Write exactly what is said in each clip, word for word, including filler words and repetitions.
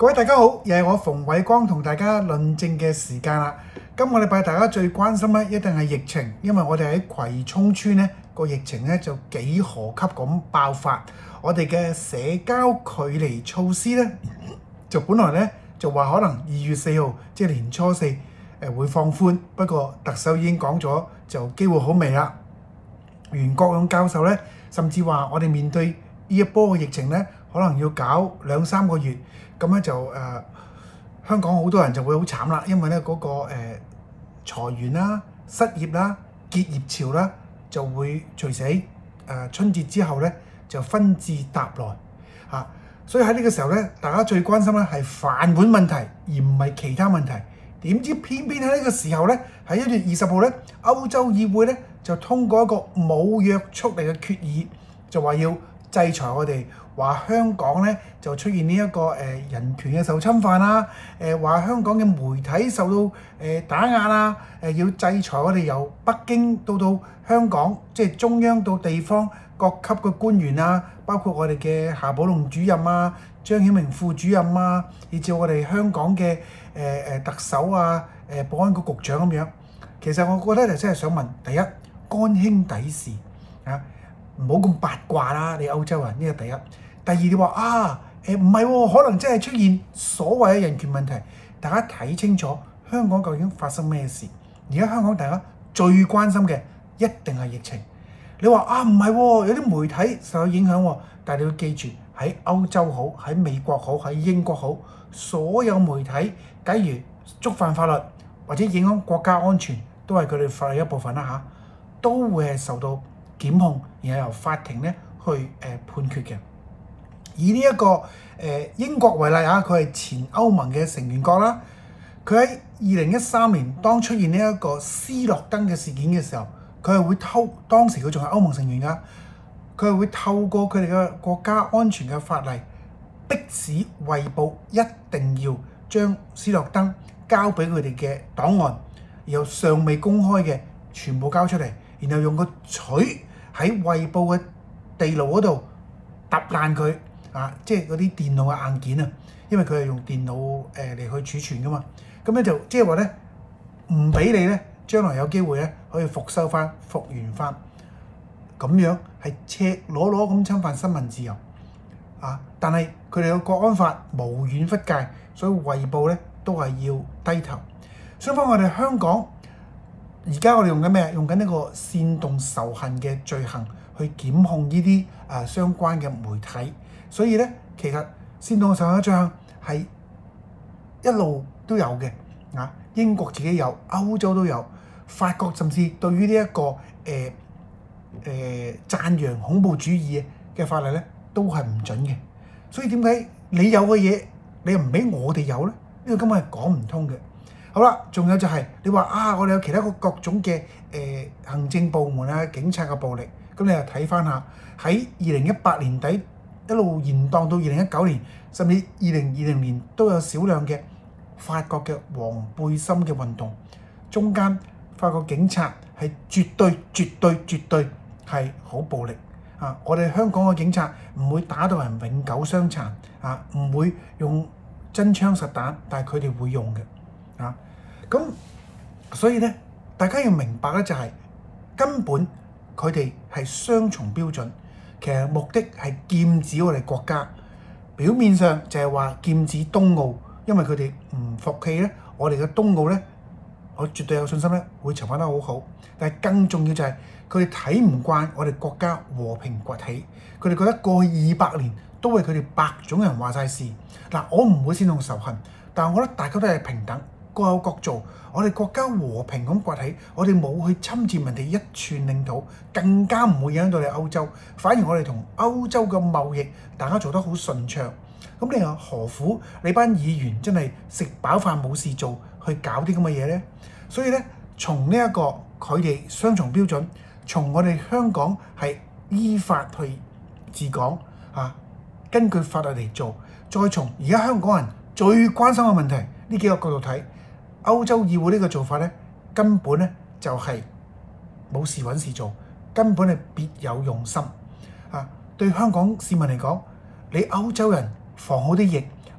各位大家好，又係我馮偉光同大家論證嘅時間啦。今個禮拜大家最關心咧，一定係疫情，因為我哋喺葵涌村咧個疫情咧就幾何級咁爆發。我哋嘅社交距離措施咧，就本來咧就話可能二月四號即係年初四誒會放寬，不過特首已經講咗，就機會好微啦。袁國勇教授咧，甚至話我哋面對呢一波嘅疫情咧，可能要搞兩三個月。咁咧就誒、呃、香港好多人就會好慘啦，因為咧嗰、那個誒、呃、裁員啦、失業啦、結業潮啦就會隨時喺誒春節之後咧就紛至沓來嚇、啊，所以喺呢個時候咧，大家最關心咧係飯碗問題，而唔係其他問題。點知偏偏喺呢個時候咧，喺一月二十號咧，歐洲議會咧就通過一個冇約束力嘅決議，就話要制裁我哋。話香港咧就出現呢、這、一個誒、呃、人權嘅受侵犯啦，誒、呃、話香港嘅媒體受到誒、呃、打壓啊，誒、呃、要制裁我哋由北京到到香港，即係中央到地方各級嘅官員啊，包括我哋嘅夏寶龍主任啊、張曉明副主任啊，以至我哋香港嘅誒誒特首啊、誒、呃、保安局局長咁樣。其實我覺得就真係想問，第一肝兄弟事啊，唔好咁八卦啦，你歐洲人呢個第一。第二你話啊，誒唔係喎，可能真係出現所謂嘅人權問題。大家睇清楚香港究竟發生咩事？而家香港大家最關心嘅一定係疫情。你話啊，唔係喎，有啲媒體受到影響喎，但係你要記住，喺歐洲好，喺美國好，喺英國好，所有媒體假如觸犯法律或者影響國家安全，都係佢哋法律一部分啦嚇，都會係受到檢控，然後由法庭咧去誒、呃、判決嘅。以呢、這、一個誒、呃、英國為例啊，佢係前歐盟嘅成員國啦。佢喺二零一三年當出現呢一個斯諾登嘅事件嘅時候，佢係會偷當時佢仲係歐盟成員㗎，佢係會透過佢哋嘅國家安全嘅法例，迫使《衛報》一定要將斯諾登交俾佢哋嘅檔案，然後尚未公開嘅全部交出嚟，然後用個錘喺《衛報》嘅地牢嗰度揼爛佢。啊，即係嗰啲電腦嘅硬件啊，因為佢係用電腦誒嚟、呃、去儲存噶嘛，咁咧就即係話咧唔俾你咧，將來有機會咧可以復收翻、復原翻，咁樣係赤裸裸咁侵犯新聞自由啊！但係佢哋嘅國安法無遠弗屆，所以衛報咧都係要低頭。相反，我哋香港而家我哋用緊咩？用緊呢個煽動仇恨嘅罪行去檢控呢啲啊相關嘅媒體。所以咧，其實煽動仇恨嘅罪行係一路都有嘅，啊，英國自己有，歐洲都有，法國甚至對於呢一個誒誒、呃呃、讚揚恐怖主義嘅法例咧，都係唔準嘅。所以點解你有嘅嘢，你又唔俾我哋有咧？呢個根本係講唔通嘅。好啦，仲有就係、是、你話啊，我哋有其他個各種嘅誒、呃、行政部門啊、警察嘅暴力，咁你又睇翻下喺二零一八年底。一路延宕到二零一九年，甚至二零二零年都有少量嘅法國嘅黃背心嘅運動，中間法國警察係絕對、絕對、絕對係好暴力啊！我哋香港嘅警察唔會打到人永久傷殘啊，唔會用真槍實彈，但係佢哋會用嘅啊！咁所以咧，大家要明白咧，就係根本佢哋係雙重標準。其實目的係劍指我哋國家，表面上就係話劍指東澳，因為佢哋唔服氣咧，我哋嘅東澳咧，我絕對有信心咧會籌辦得好好。但係更重要就係佢哋睇唔慣我哋國家和平崛起，佢哋覺得過去二百年都係佢哋白種人話晒事。嗱，我唔會煽動仇恨，但係我覺得大家都係平等，各有各做。我哋國家和平咁崛起，我哋冇去侵佔人哋一寸領土，更加唔會影響到你歐洲。反而我哋同歐洲嘅貿易，大家做得好順暢。咁你又何苦你班議員真係食飽飯冇事做，去搞啲咁嘅嘢咧？所以咧，從呢一個佢哋雙重標準，從我哋香港係依法去治港啊，根據法律嚟做，再從而家香港人最關心嘅問題呢幾個角度睇。歐洲議會呢個做法咧，根本咧就係冇事揾事做，根本係別有用心啊！對香港市民嚟講，你歐洲人防好啲疫，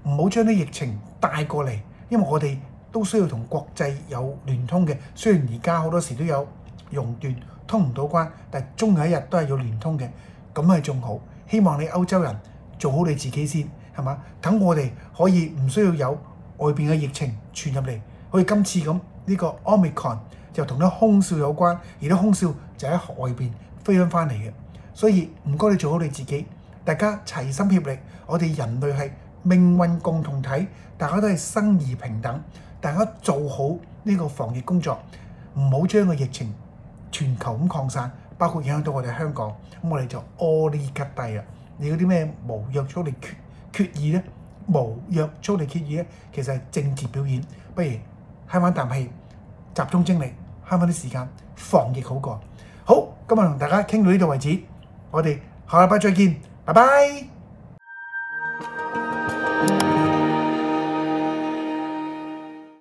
唔好將啲疫情帶過嚟，因為我哋都需要同國際有聯通嘅。雖然而家好多時都有熔斷，通唔到關，但係終有一日都係要聯通嘅，咁係仲好。希望你歐洲人做好你自己先，係嘛？等我哋可以唔需要有外邊嘅疫情傳入嚟，好似今次咁呢個 Omicron 就同啲空少有關，而啲空少就喺外邊飛返翻嚟嘅。所以唔該你做好你自己，大家齊心協力，我哋人類係命運共同體，大家都係生而平等，大家做好呢個防疫工作，唔好將個疫情全球咁擴散，包括影響到我哋香港，咁我哋就阿哩吉低啊！你嗰啲咩無約束力決決議咧，無約束力決議咧，其實係政治表演，不如慳翻啖氣，集中精力，慳翻啲時間，防疫好過。好，今日同大家傾到呢度為止，我哋下禮拜再見，拜拜。